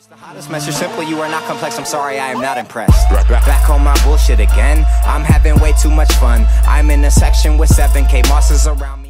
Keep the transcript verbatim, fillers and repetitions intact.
The hottest message, simply you are not complex, I'm sorry, I am not impressed. Back on my bullshit again, I'm having way too much fun. I'm in a section with seven K monsters around me.